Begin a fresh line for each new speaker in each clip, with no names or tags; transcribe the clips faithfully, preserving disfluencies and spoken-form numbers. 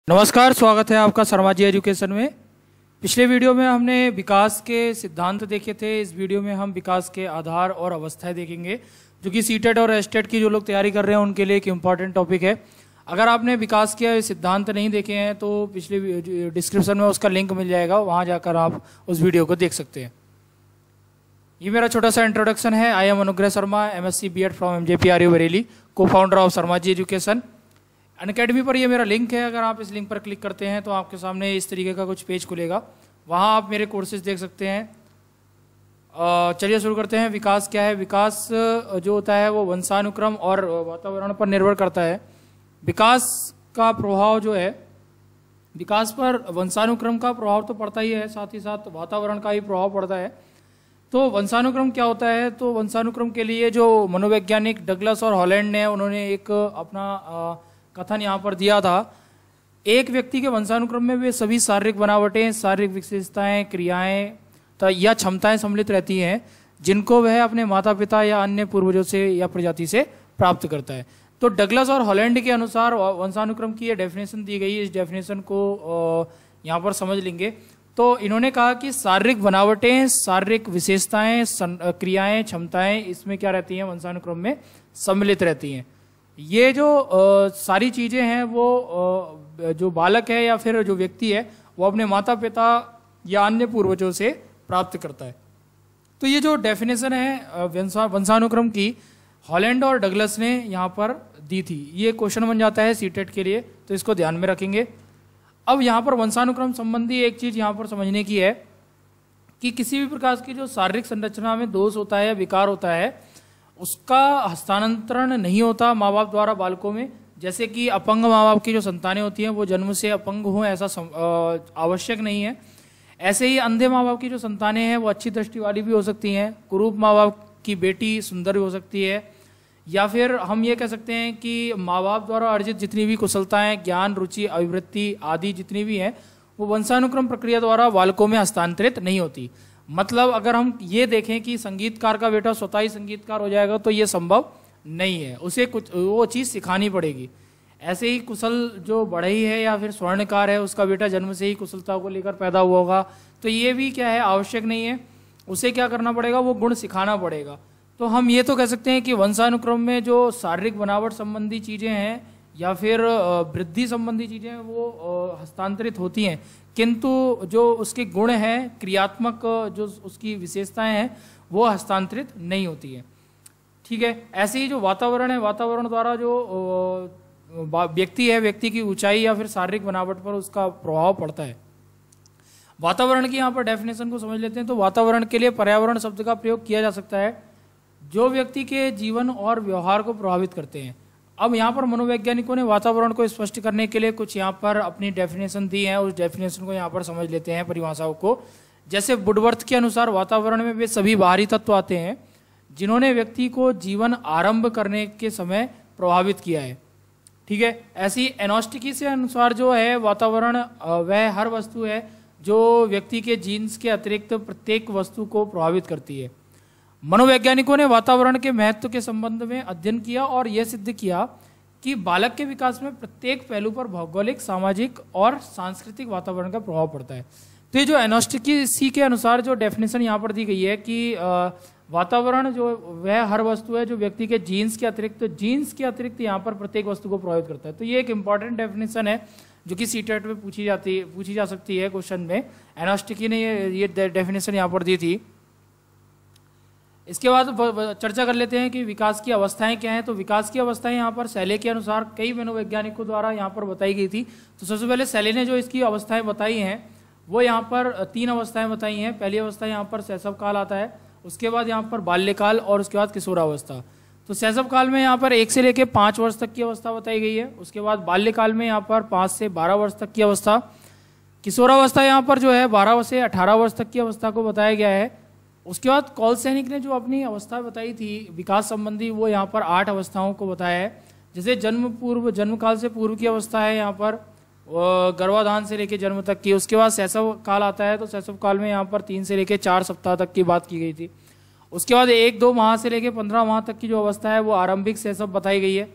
नमस्कार, स्वागत है आपका शर्मा जी एजुकेशन में। पिछले वीडियो में हमने विकास के सिद्धांत देखे थे। इस वीडियो में हम विकास के आधार और अवस्थाएं देखेंगे, जो कि सीटेट और एस्टेट की जो लोग तैयारी कर रहे हैं उनके लिए एक इम्पॉर्टेंट टॉपिक है। अगर आपने विकास के सिद्धांत नहीं देखे हैं तो पिछले डिस्क्रिप्शन में उसका लिंक मिल जाएगा, वहाँ जाकर आप उस वीडियो को देख सकते हैं। ये मेरा छोटा सा इंट्रोडक्शन है। I am Anugrah Sharma, M S C B Ed from M J P R U Bareilly, co founder of Sharma ji education. Unacademy पर ये मेरा लिंक है। अगर आप इस लिंक पर क्लिक करते हैं तो आपके सामने इस तरीके का कुछ पेज खुलेगा, वहाँ आप मेरे कोर्सेज देख सकते हैं। चलिए शुरू करते हैं। विकास क्या है? विकास जो होता है वो वंशानुक्रम और वातावरण पर निर्भर करता है। विकास का प्रभाव जो है, विकास पर वंशानुक्रम का प्रभाव तो पड़ता ही है, साथ ही साथ वातावरण का भी प्रभाव पड़ता है। तो वंशानुक्रम क्या होता है? तो वंशानुक्रम के लिए जो मनोवैज्ञानिक डगलस और हॉलैंड ने उन्होंने एक अपना आ, कथन यहाँ पर दिया था। एक व्यक्ति के वंशानुक्रम में वे सभी शारीरिक बनावटें, शारीरिक विशेषताएं, क्रियाएं या क्षमताएं सम्मिलित रहती हैं जिनको वह अपने माता पिता या अन्य पूर्वजों से या प्रजाति से प्राप्त करता है। तो डगलस और हॉलैंड के अनुसार वंशानुक्रम की ये डेफिनेशन दी गई है। इस डेफिनेशन को यहाँ पर समझ लेंगे। तो इन्होंने कहा कि शारीरिक बनावटें, शारीरिक विशेषताएं, क्रियाएं, क्षमताएं इसमें क्या रहती हैं? वंशानुक्रम में सम्मिलित रहती हैं। ये जो आ, सारी चीज़ें हैं वो आ, जो बालक है या फिर जो व्यक्ति है वो अपने माता पिता या अन्य पूर्वजों से प्राप्त करता है। तो ये जो डेफिनेशन है वंशा वंशानुक्रम की, हॉलैंड और डगलस ने यहाँ पर दी थी। ये क्वेश्चन बन जाता है सीटेट के लिए, तो इसको ध्यान में रखेंगे। अब यहाँ पर वंशानुक्रम संबंधी एक चीज़ यहाँ पर समझने की है कि किसी भी प्रकार की जो शारीरिक संरचना में दोष होता है, विकार होता है, उसका हस्तांतरण नहीं होता माँ बाप द्वारा बालकों में। जैसे कि अपंग माँ बाप की जो संतानें होती हैं वो जन्म से अपंग हों, ऐसा आवश्यक नहीं है। ऐसे ही अंधे माँ बाप की जो संतानें हैं वो अच्छी दृष्टि वाली भी हो सकती हैं। कुरूप माँ बाप की बेटी सुंदर भी हो सकती है। या फिर हम ये कह सकते हैं कि माँ बाप द्वारा अर्जित जितनी भी कुशलताएं, ज्ञान, रुचि, अभिवृत्ति आदि जितनी भी हैं वो वंशानुक्रम प्रक्रिया द्वारा बालकों में हस्तांतरित नहीं होती। मतलब अगर हम ये देखें कि संगीतकार का बेटा स्वतः ही संगीतकार हो जाएगा तो ये संभव नहीं है, उसे कुछ वो चीज़ सिखानी पड़ेगी। ऐसे ही कुशल जो बढ़ई है या फिर स्वर्णकार है, उसका बेटा जन्म से ही कुशलता को लेकर पैदा हुआ होगा, तो ये भी क्या है? आवश्यक नहीं है। उसे क्या करना पड़ेगा? वो गुण सिखाना पड़ेगा। तो हम ये तो कह सकते हैं कि वंशानुक्रम में जो शारीरिक बनावट संबंधी चीज़ें हैं या फिर वृद्धि संबंधी चीज़ें हैं वो हस्तांतरित होती हैं, किंतु जो उसके गुण हैं, क्रियात्मक जो उसकी विशेषताएं हैं वो हस्तांतरित नहीं होती है। ठीक है। ऐसे ही जो वातावरण है, वातावरण द्वारा जो व्यक्ति है, व्यक्ति की ऊंचाई या फिर शारीरिक बनावट पर उसका प्रभाव पड़ता है। वातावरण की यहाँ पर डेफिनेशन को समझ लेते हैं। तो वातावरण के लिए पर्यावरण शब्द का प्रयोग किया जा सकता है जो व्यक्ति के जीवन और व्यवहार को प्रभावित करते हैं। अब यहाँ पर मनोवैज्ञानिकों ने वातावरण को स्पष्ट करने के लिए कुछ यहाँ पर अपनी डेफिनेशन दी है। उस डेफिनेशन को यहाँ पर समझ लेते हैं, परिभाषाओं को। जैसे वुडवर्थ के अनुसार वातावरण में वे सभी बाहरी तत्व आते हैं जिन्होंने व्यक्ति को जीवन आरंभ करने के समय प्रभावित किया है। ठीक है। ऐसी एनोस्टिकी से अनुसार जो है वातावरण वह हर वस्तु है जो व्यक्ति के जीन्स के अतिरिक्त प्रत्येक वस्तु को प्रभावित करती है। मनोवैज्ञानिकों ने वातावरण के महत्व के संबंध में अध्ययन किया और यह सिद्ध किया कि बालक के विकास में प्रत्येक पहलू पर भौगोलिक, सामाजिक और सांस्कृतिक वातावरण का प्रभाव पड़ता है। तो ये जो एनोस्टिकी के अनुसार जो डेफिनेशन यहाँ पर दी गई है कि वातावरण जो वह हर वस्तु है जो व्यक्ति के जीन्स के अतिरिक्त तो जीन्स के अतिरिक्त यहाँ पर प्रत्येक वस्तु को प्रभावित करता है। तो ये एक इंपॉर्टेंट डेफिनेशन है जो कि सीटेट में पूछी जाती है पूछी जा सकती है क्वेश्चन में। एनोस्टिकी ने ये ये डेफिनेशन यहाँ पर दी थी। इसके बाद चर्चा कर लेते हैं कि विकास की अवस्थाएं क्या हैं। तो विकास की अवस्थाएं यहाँ पर शैले के अनुसार कई मनोवैज्ञानिकों द्वारा यहाँ पर बताई गई थी। तो सबसे पहले शैले ने जो इसकी अवस्थाएं बताई हैं वो यहाँ पर तीन अवस्थाएं बताई हैं। पहली अवस्था यहाँ पर शैशव काल आता है, उसके बाद यहाँ पर बाल्यकाल और उसके बाद किशोरावस्था। तो शैशव काल में यहाँ पर एक से लेकर पाँच वर्ष तक की अवस्था बताई गई है। उसके बाद बाल्यकाल में यहाँ पर पाँच से बारह वर्ष तक की अवस्था। किशोरावस्था यहाँ पर जो है बारह से अठारह वर्ष तक की अवस्था को बताया गया है। उसके बाद कॉलसैनिक ने जो अपनी अवस्था बताई थी विकास संबंधी, वो यहाँ पर आठ अवस्थाओं को बताया है। जैसे जन्म पूर्व, जन्म काल से पूर्व की अवस्था है यहाँ पर गर्भाधान से लेकर जन्म तक की। उसके बाद शैशव काल आता है। तो शैशव काल में यहाँ पर तीन से लेकर चार सप्ताह तक की बात की गई थी। उसके बाद एक दो माह से लेकर पंद्रह माह तक की जो अवस्था है वो आरंभिक शैशव बताई गई है।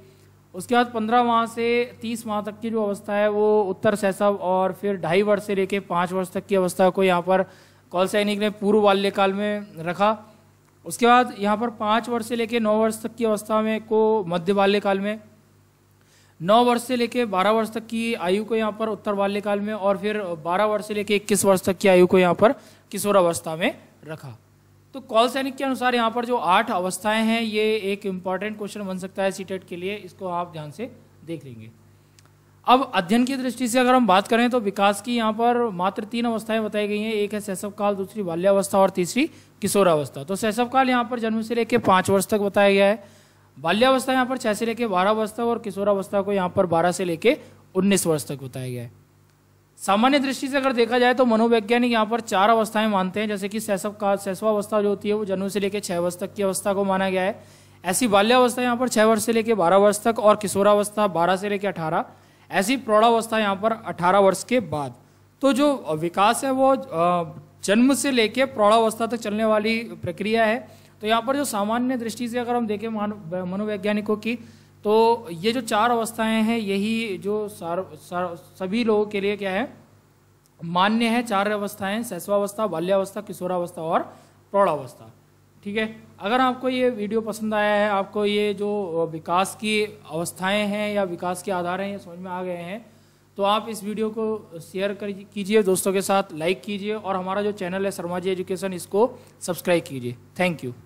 उसके बाद पंद्रह माह से तीस माह तक की जो अवस्था है वो उत्तर शैशव, और फिर ढाई वर्ष से लेके पाँच वर्ष तक की अवस्था को यहाँ पर कौल सैनिक ने पूर्व बाल्यकाल में रखा। उसके बाद यहाँ पर पाँच वर्ष से लेके नौ वर्ष तक की अवस्था में को मध्य बाल्यकाल में, नौ वर्ष से लेके बारह वर्ष तक की आयु को यहाँ पर उत्तर बाल्यकाल में, और फिर बारह वर्ष से लेके इक्कीस वर्ष तक की आयु को यहाँ पर किशोरावस्था में रखा। तो कौल सैनिक के अनुसार यहाँ पर जो आठ अवस्थाएं हैं, ये एक इम्पॉर्टेंट क्वेश्चन बन सकता है सीटेट के लिए, इसको आप ध्यान से देख लेंगे। अब अध्ययन की दृष्टि से अगर हम बात करें तो विकास की यहाँ पर मात्र तीन अवस्थाएं बताई गई हैं, एक है शैशव काल, दूसरी बाल्यावस्था और तीसरी किशोरावस्था। तो शैशव काल यहाँ पर जन्म से लेकर पाँच वर्ष तक बताया गया है, बाल्यावस्था यहाँ पर छह से लेकर बारह वर्ष तक, और किशोरावस्था को यहाँ पर बारह से लेकर उन्नीस वर्ष तक बताया गया है। सामान्य दृष्टि से अगर देखा जाए तो मनोवैज्ञानिक यहाँ पर चार अवस्थाएं मानते हैं, जैसे कि शैशव काल, शैशवावस्था जो होती है वो जन्म से लेकर छह वर्ष तक की अवस्था को माना गया है। ऐसी बाल्यावस्था यहाँ पर छह वर्ष से लेकर बारह वर्ष तक, और किशोरावस्था बारह से लेकर अठारह, ऐसी प्रौढ़ावस्था यहाँ पर अठारह वर्ष के बाद। तो जो विकास है वो जन्म से लेकर प्रौढ़ावस्था तक चलने वाली प्रक्रिया है। तो यहाँ पर जो सामान्य दृष्टि से अगर हम देखें मनोवैज्ञानिकों की, तो ये जो चार अवस्थाएं हैं यही जो सार, सार, सभी लोगों के लिए क्या है, मान्य है। चार अवस्थाएं, शैशवावस्था, बाल्यावस्था, किशोरावस्था और प्रौढ़ावस्था। ठीक है, अगर आपको ये वीडियो पसंद आया है, आपको ये जो विकास की अवस्थाएं हैं या विकास के आधार हैं ये समझ में आ गए हैं, तो आप इस वीडियो को शेयर कर कीजिए दोस्तों के साथ, लाइक कीजिए, और हमारा जो चैनल है शर्मा जी एजुकेशन, इसको सब्सक्राइब कीजिए। Thank you.